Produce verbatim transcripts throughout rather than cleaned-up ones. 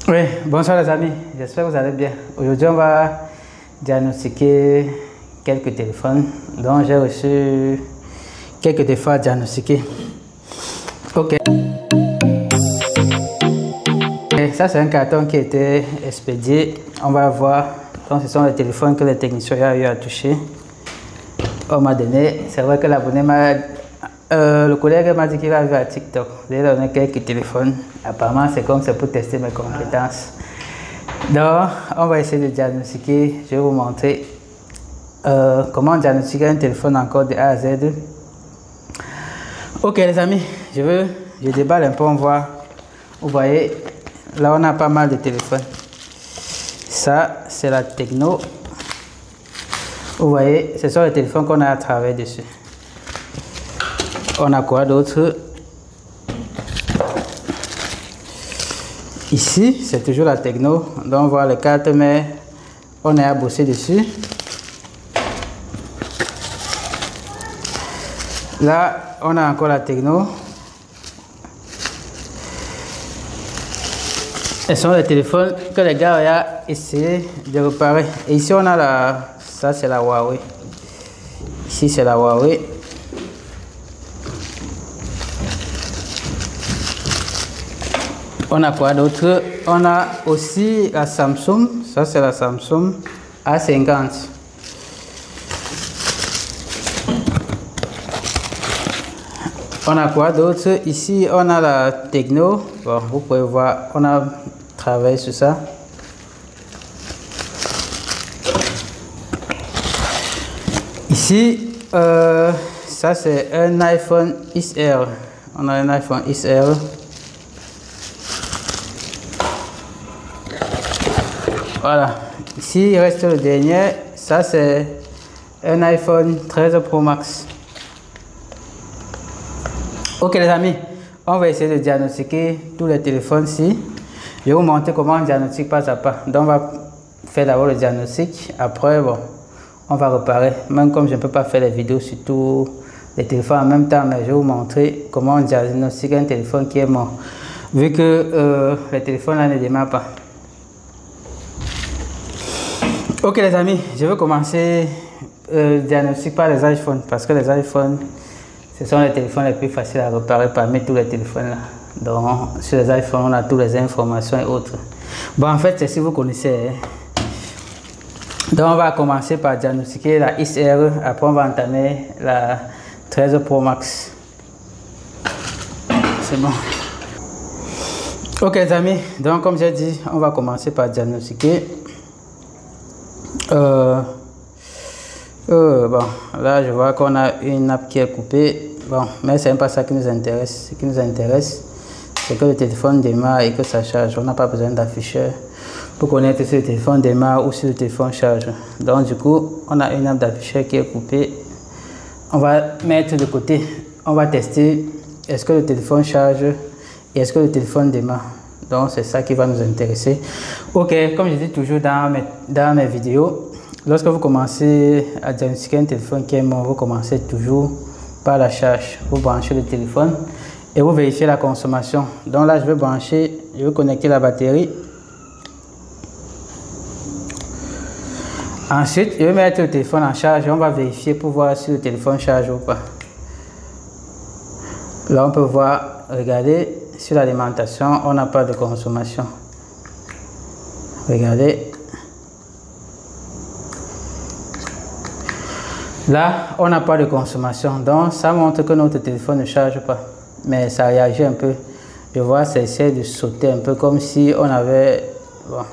Oui, bonsoir les amis, j'espère que vous allez bien. Aujourd'hui, on va diagnostiquer quelques téléphones dont j'ai reçu quelques défauts à diagnostiquer. Ok. Et ça, c'est un carton qui a été expédié. On va voir. Donc, ce sont les téléphones que les techniciens ont eu à toucher. On m'a donné. C'est vrai que l'abonné m'a. Euh, le collègue m'a dit qu'il a vu à TikTok. J'ai donné quelques téléphones. Apparemment, c'est comme c'est pour tester mes compétences. Donc, on va essayer de diagnostiquer. Je vais vous montrer euh, comment diagnostiquer un téléphone encore de A à Z. Ok, les amis, je veux, je déballe un peu, on voit. Vous voyez, là, on a pas mal de téléphones. Ça, c'est la Techno. Vous voyez, ce sont les téléphones qu'on a à travailler dessus. On a quoi d'autre? Ici, c'est toujours la Techno. Donc, on voit les cartes, mais on est à bosser dessus. Là, on a encore la Techno. Ce sont les téléphones que les gars ont essayé de réparer. Et ici, on a la... Ça, c'est la Huawei. Ici, c'est la Huawei. On a quoi d'autre? On a aussi la Samsung. Ça, c'est la Samsung A cinquante. On a quoi d'autre? Ici, on a la Techno. Bon, vous pouvez voir, on a travaillé sur ça. Ici, euh, ça c'est un iPhone X R. On a un iPhone X R. Voilà. Ici, il reste le dernier. Ça, c'est un iPhone treize Pro Max. Ok, les amis, on va essayer de diagnostiquer tous les téléphones-ci. Je vais vous montrer comment on diagnostique pas à pas. Donc, on va faire d'abord le diagnostic. Après, bon, on va réparer. Même comme je ne peux pas faire les vidéos sur tous les téléphones en même temps, mais je vais vous montrer comment on diagnostique un téléphone qui est mort. Vu que euh, les téléphones là ne démarrent pas. Ok les amis, je vais commencer euh, le diagnostic par les iPhones parce que les iPhones, ce sont les téléphones les plus faciles à réparer parmi tous les téléphones là. Donc sur les iPhones, on a toutes les informations et autres. Bon en fait, c'est si vous connaissez. Hein. Donc on va commencer par diagnostiquer la X R, après on va entamer la treize Pro Max. C'est bon. Ok les amis, donc comme j'ai dit, on va commencer par diagnostiquer. Euh, euh, bon, là je vois qu'on a une nappe qui est coupée. Bon, mais c'est même pas ça qui nous intéresse. Ce qui nous intéresse, c'est que le téléphone démarre et que ça charge. On n'a pas besoin d'afficheur pour connaître si le téléphone démarre ou si le téléphone charge. Donc du coup, on a une nappe d'afficheur qui est coupée. On va mettre de côté. On va tester est-ce que le téléphone charge et est-ce que le téléphone démarre. Donc c'est ça qui va nous intéresser. Ok, comme je dis toujours dans mes, dans mes vidéos, lorsque vous commencez à diagnostiquer un téléphone qui est mort, vous commencez toujours par la charge. Vous branchez le téléphone et vous vérifiez la consommation. Donc là je vais brancher, je vais connecter la batterie. Ensuite, je vais mettre le téléphone en charge et on va vérifier pour voir si le téléphone charge ou pas. Là on peut voir, regardez. Sur l'alimentation, on n'a pas de consommation. Regardez. Là, on n'a pas de consommation. Donc, ça montre que notre téléphone ne charge pas. Mais ça réagit un peu. Je vois, ça essaie de sauter un peu comme si on avait... Bon.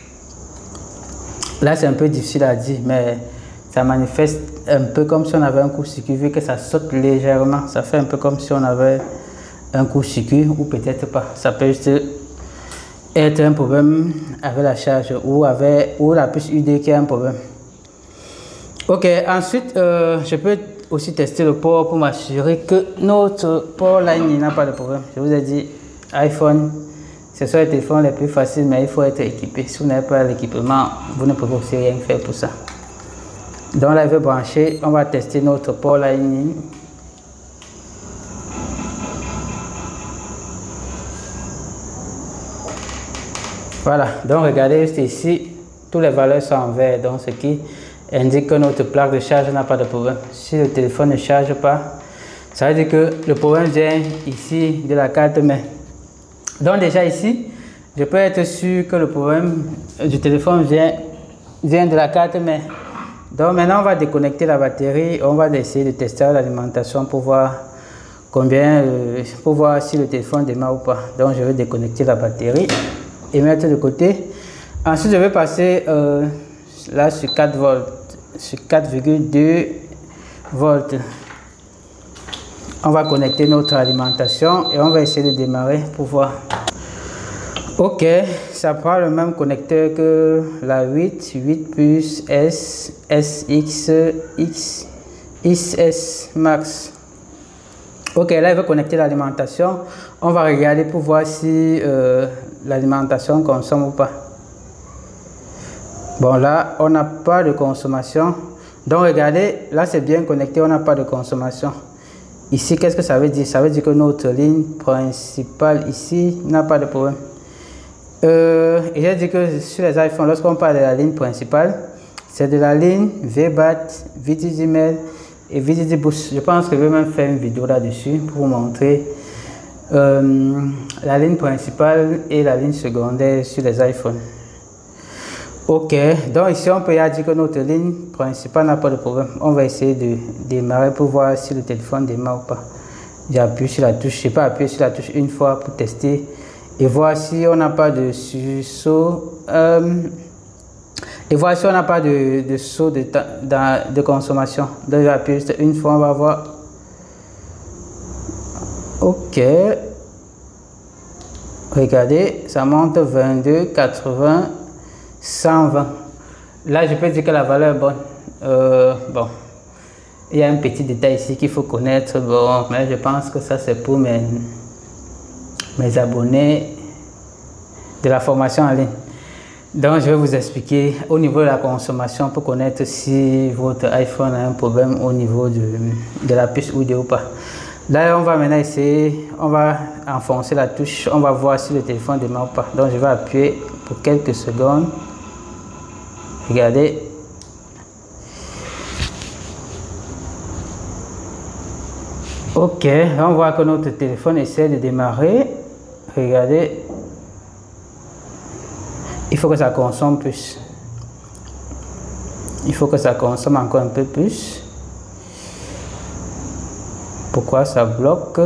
Là, c'est un peu difficile à dire, mais ça manifeste un peu comme si on avait un court-circuit, vu que ça saute légèrement. Ça fait un peu comme si on avait... un court-circuit ou peut-être pas. Ça peut juste être un problème avec la charge ou avec ou la puce U D qui a un problème. Ok, ensuite euh, je peux aussi tester le port pour m'assurer que notre port line n'a pas de problème. Je vous ai dit iPhone, ce sont les téléphones les plus faciles, mais il faut être équipé. Si vous n'avez pas l'équipement, vous ne pouvez aussi rien faire pour ça. Donc là, je vais brancher, on va tester notre port line. Voilà, donc regardez juste ici, toutes les valeurs sont en vert, donc ce qui indique que notre plaque de charge n'a pas de problème. Si le téléphone ne charge pas, ça veut dire que le problème vient ici de la carte mère. Donc déjà ici, je peux être sûr que le problème du téléphone vient, vient de la carte mère. Donc maintenant on va déconnecter la batterie, on va essayer de tester l'alimentation pour voir combien, euh, pour voir si le téléphone démarre ou pas. Donc je vais déconnecter la batterie et mettre de côté. Ensuite je vais passer euh, là sur quatre volts, sur quatre virgule deux volts. On va connecter notre alimentation et on va essayer de démarrer pour voir. Ok, ça prend le même connecteur que la huit, huit plus S, S X, X, X S Max. Ok, là il veut connecter l'alimentation. On va regarder pour voir si euh, l'alimentation consomme ou pas. Bon, là on n'a pas de consommation. Donc regardez, là c'est bien connecté, on n'a pas de consommation. Ici, qu'est-ce que ça veut dire? Ça veut dire que notre ligne principale ici n'a pas de problème. Euh, et j'ai dit que sur les iPhones, lorsqu'on parle de la ligne principale, c'est de la ligne V B A T, V T D Mail et V T D Boost. Je pense que je vais même faire une vidéo là-dessus pour vous montrer euh, la ligne principale et la ligne secondaire sur les iPhones. Ok, donc ici on peut y dire que notre ligne principale n'a pas de problème. On va essayer de démarrer pour voir si le téléphone démarre ou pas. J'appuie sur la touche, je peux appuyer sur la touche une fois pour tester et voir si on n'a pas de sursaut euh, et voir si on n'a pas de, de saut de, de, de consommation. Donc j'appuie juste une fois, on va voir. Ok, regardez, ça monte vingt-deux, quatre-vingts, cent vingt. Là je peux dire que la valeur est bonne. Euh, bon, il y a un petit détail ici qu'il faut connaître, bon, mais je pense que ça c'est pour mes mes abonnés de la formation en ligne. Donc je vais vous expliquer au niveau de la consommation pour connaître si votre iPhone a un problème au niveau de, de la puce audio ou pas. Là on va maintenant essayer, on va enfoncer la touche, on va voir si le téléphone démarre ou pas. Donc je vais appuyer pour quelques secondes. Regardez. Ok, on voit que notre téléphone essaie de démarrer. Regardez, il faut que ça consomme plus. Il faut que ça consomme encore un peu plus. Pourquoi ça bloque?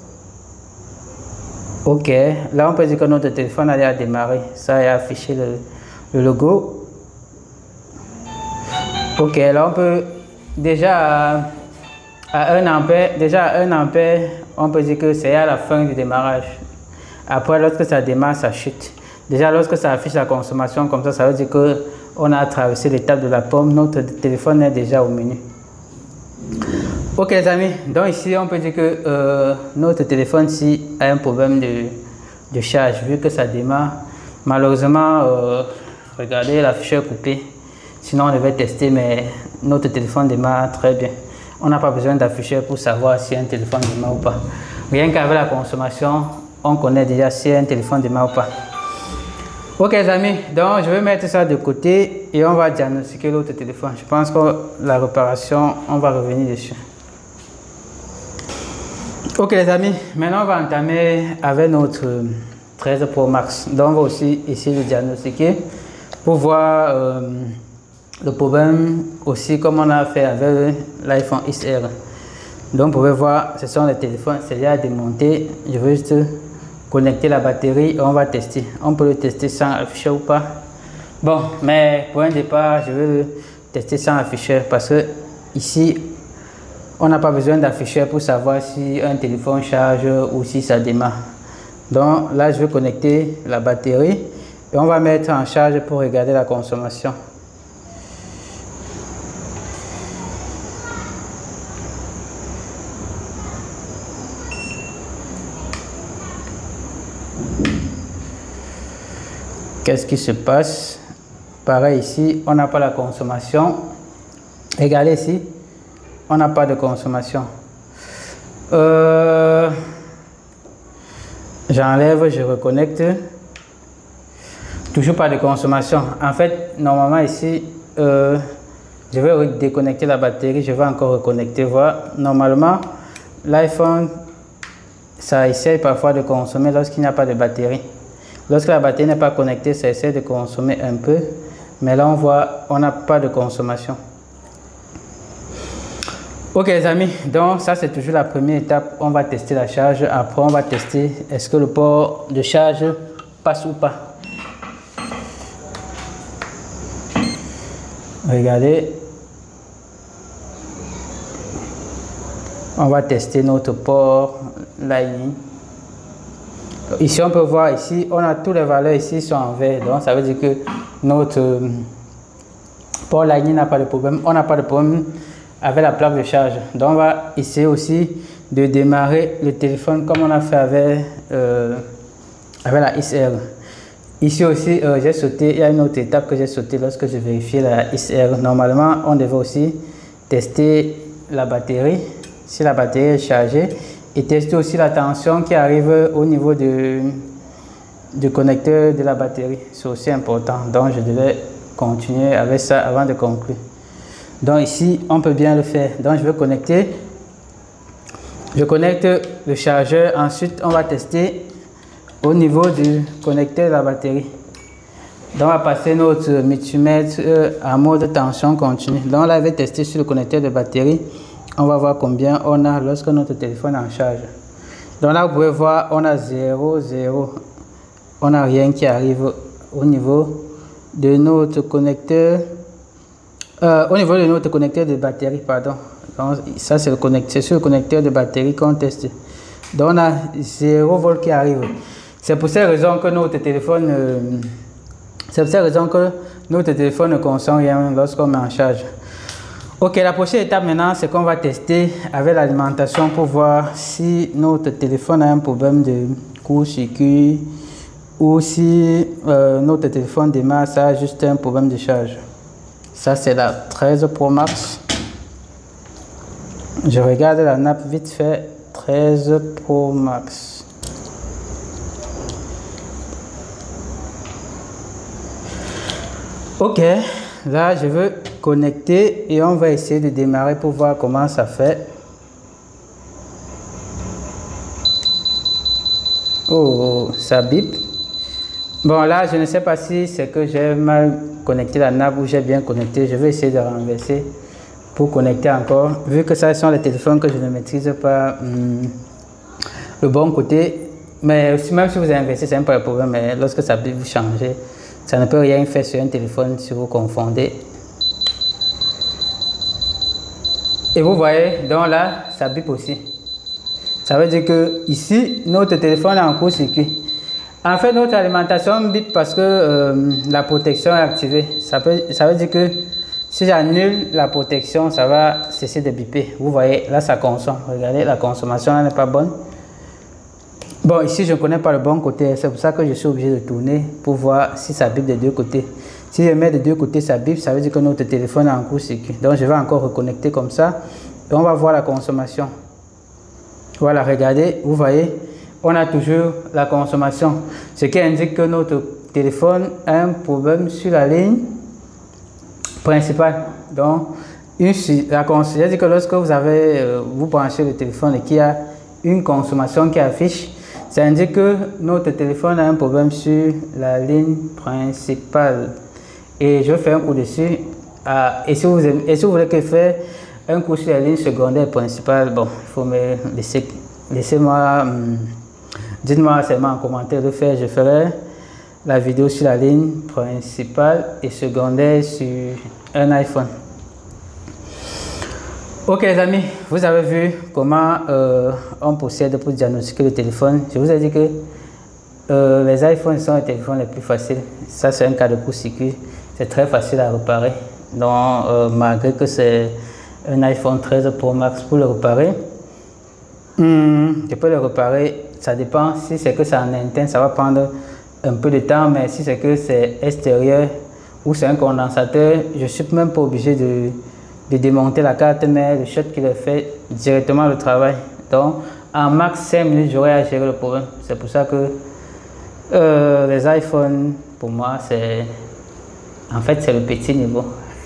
Ok, là on peut dire que notre téléphone a démarré. Ça a affiché le, le logo. Ok, là on peut déjà à, à un ampère, déjà à un ampère, on peut dire que c'est à la fin du démarrage. Après, lorsque ça démarre, ça chute. Déjà, lorsque ça affiche la consommation comme ça, ça veut dire qu'on a traversé l'étape de la pomme. Notre téléphone est déjà au menu. Ok les amis, donc ici on peut dire que euh, notre téléphone ci a un problème de, de charge vu que ça démarre. Malheureusement, euh, regardez l'afficheur coupé. Sinon on devait tester, mais notre téléphone démarre très bien. On n'a pas besoin d'afficheur pour savoir si un téléphone démarre ou pas. Rien qu'avec la consommation, on connaît déjà si un téléphone démarre ou pas. Ok les amis, donc je vais mettre ça de côté et on va diagnostiquer l'autre téléphone. Je pense que la réparation, on va revenir dessus. Ok les amis, maintenant on va entamer avec notre treize Pro Max. Donc on va aussi essayer de diagnostiquer pour voir euh, le problème aussi comme on a fait avec l'iPhone X R. Donc vous pouvez voir, ce sont les téléphones, c'est déjà démonté. Je vais juste connecter la batterie et on va tester. On peut le tester sans afficheur ou pas. Bon, mais pour un départ, je vais le tester sans afficheur parce que ici, on n'a pas besoin d'afficheur pour savoir si un téléphone charge ou si ça démarre. Donc là, je vais connecter la batterie et on va mettre en charge pour regarder la consommation. Qu'est-ce qui se passe? Pareil ici, on n'a pas la consommation. Regardez ici, on n'a pas de consommation. Euh, J'enlève, je reconnecte. Toujours pas de consommation. En fait, normalement ici, euh, je vais déconnecter la batterie, je vais encore reconnecter. Voilà. Normalement, l'iPhone, ça essaie parfois de consommer lorsqu'il n'y a pas de batterie. Lorsque la batterie n'est pas connectée, ça essaie de consommer un peu. Mais là, on voit, on n'a pas de consommation. Ok les amis, donc ça c'est toujours la première étape. On va tester la charge. Après, on va tester est-ce que le port de charge passe ou pas. Regardez. On va tester notre port Lightning. Ici, on peut voir ici, on a toutes les valeurs ici sont en vert. Donc, ça veut dire que notre euh, port Lightning n'a pas de problème. On n'a pas de problème avec la plaque de charge. Donc, on va essayer aussi de démarrer le téléphone comme on a fait avec, euh, avec la X R. Ici aussi, euh, j'ai sauté, il y a une autre étape que j'ai sautée lorsque j'ai vérifié la X R. Normalement, on devait aussi tester la batterie, si la batterie est chargée, et tester aussi la tension qui arrive au niveau du, du connecteur de la batterie. C'est aussi important. Donc, je devais continuer avec ça avant de conclure. Donc, ici, on peut bien le faire. Donc, je vais connecter. Je connecte le chargeur. Ensuite, on va tester au niveau du connecteur de la batterie. Donc, on va passer notre multimètre en mode tension continue. Donc, là, je vais tester sur le connecteur de batterie. On va voir combien on a lorsque notre téléphone est en charge. Donc là, vous pouvez voir, on a zéro, zéro. On n'a rien qui arrive au niveau de notre connecteur. Euh, au niveau de notre connecteur de batterie, pardon. Donc, ça, c'est le connecteur, sur le connecteur de batterie qu'on teste. Donc, on a zéro volt qui arrive. C'est pour cette raison que notre téléphone, euh, c'est pour cette raison que notre téléphone ne consomme rien lorsqu'on met en charge. Ok, la prochaine étape maintenant, c'est qu'on va tester avec l'alimentation pour voir si notre téléphone a un problème de court-circuit ou si euh, notre téléphone démarre, ça a juste un problème de charge. Ça, c'est la treize Pro Max. Je regarde la nappe vite fait, treize Pro Max. Ok, là, je veux connecter et on va essayer de démarrer pour voir comment ça fait. Oh, ça bip. Bon, là, je ne sais pas si c'est que j'ai mal connecté la nappe ou j'ai bien connecté. Je vais essayer de renverser pour connecter encore. Vu que ça sont les téléphones que je ne maîtrise pas hum, le bon côté. Mais même si vous inversez, c'est un peu le problème. Mais lorsque ça bip, vous changez. Ça ne peut rien faire sur un téléphone si vous confondez. Et vous voyez, donc là, ça bip aussi. Ça veut dire que ici, notre téléphone est en court-circuit. En fait, notre alimentation bip parce que euh, la protection est activée. Ça, peut, ça veut dire que si j'annule la protection, ça va cesser de biper. Vous voyez, là, ça consomme. Regardez, la consommation n'est pas bonne. Bon, ici, je ne connais pas le bon côté. C'est pour ça que je suis obligé de tourner pour voir si ça bip des deux côtés. Si je mets de deux côtés, ça bip, ça veut dire que notre téléphone est en court-circuit. Donc, je vais encore reconnecter comme ça. Et on va voir la consommation. Voilà, regardez, vous voyez, on a toujours la consommation. Ce qui indique que notre téléphone a un problème sur la ligne principale. Donc, une, la c'est-à-dire que lorsque vous avez, euh, vous branchez le téléphone et qu'il y a une consommation qui affiche, ça indique que notre téléphone a un problème sur la ligne principale. Et je vais faire un coup dessus. Ah, et, si vous, et si vous voulez que je fasse un coup sur la ligne secondaire principale, bon, il faut me laisser, laissez-moi, hum, dites-moi seulement en commentaire de faire. Je ferai la vidéo sur la ligne principale et secondaire sur un iPhone. Ok les amis, vous avez vu comment euh, on procède pour diagnostiquer le téléphone. Je vous ai dit que euh, les iPhones sont les téléphones les plus faciles. Ça, c'est un cas de court-circuit. C'est très facile à réparer. Donc, euh, malgré que c'est un iPhone treize Pro Max, pour le réparer, hmm, je peux le réparer. Ça dépend. Si c'est que c'est en interne, ça va prendre un peu de temps. Mais si c'est que c'est extérieur ou c'est un condensateur, je ne suis même pas obligé de, de démonter la carte, mais le shot qui le fait directement le travail. Donc, en max cinq minutes, j'aurai à gérer le problème. C'est pour ça que euh, les iPhones pour moi, c'est en fait c'est le petit niveau.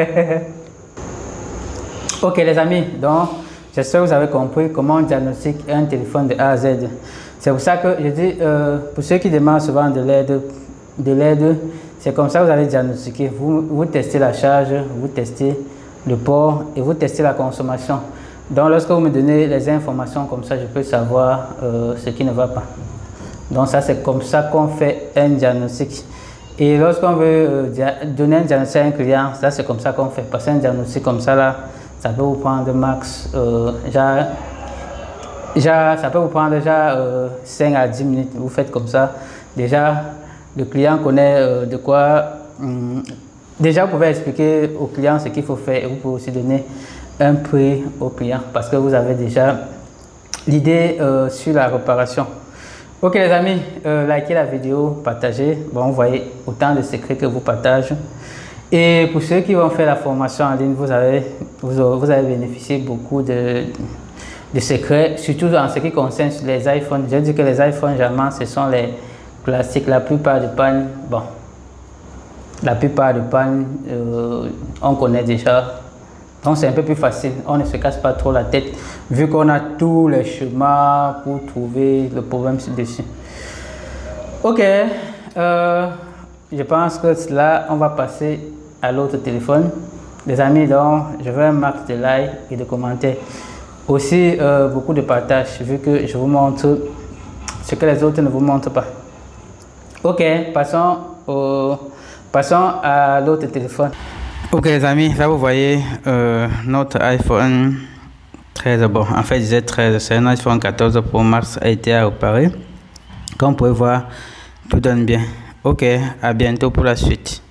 Ok les amis, donc j'espère que vous avez compris comment on diagnostique un téléphone de A à Z. C'est pour ça que je dis, euh, pour ceux qui demandent souvent de l'aide, de l'aide, c'est comme ça que vous allez diagnostiquer. Vous, vous testez la charge, vous testez le port et vous testez la consommation. Donc lorsque vous me donnez les informations comme ça, je peux savoir euh, ce qui ne va pas. Donc ça c'est comme ça qu'on fait un diagnostic. Et lorsqu'on veut euh, donner un diagnostic à un client, ça c'est comme ça qu'on fait. Parce qu'un diagnostic comme ça là, ça peut vous prendre max, euh, genre, genre, ça peut vous prendre déjà euh, cinq à dix minutes. Vous faites comme ça. Déjà, le client connaît euh, de quoi. Hum, déjà, vous pouvez expliquer au client ce qu'il faut faire. Et vous pouvez aussi donner un prix au client parce que vous avez déjà l'idée euh, sur la réparation. Ok les amis, euh, likez la vidéo, partagez. Bon, vous voyez autant de secrets que vous partagez. Et pour ceux qui vont faire la formation en ligne, vous avez, vous, vous avez bénéficié beaucoup de, de secrets, surtout en ce qui concerne les iPhones. Je dis que les iPhones, généralement, ce sont les classiques. La plupart des pannes, bon, la plupart des pannes, euh, on connaît déjà. Donc c'est un peu plus facile, on ne se casse pas trop la tête, vu qu'on a tous les chemins pour trouver le problème dessus. Ok, euh, je pense que là, on va passer à l'autre téléphone. Les amis, donc, je veux un max de likes et de commentaires. Aussi, euh, beaucoup de partage, vu que je vous montre ce que les autres ne vous montrent pas. Ok, passons, au, passons à l'autre téléphone. Ok les amis, là vous voyez euh, notre iPhone treize. Bon, en fait, je disais treize, c'est un iPhone quatorze Pro Max, a été réparé. Comme vous pouvez voir, tout donne bien. Ok, à bientôt pour la suite.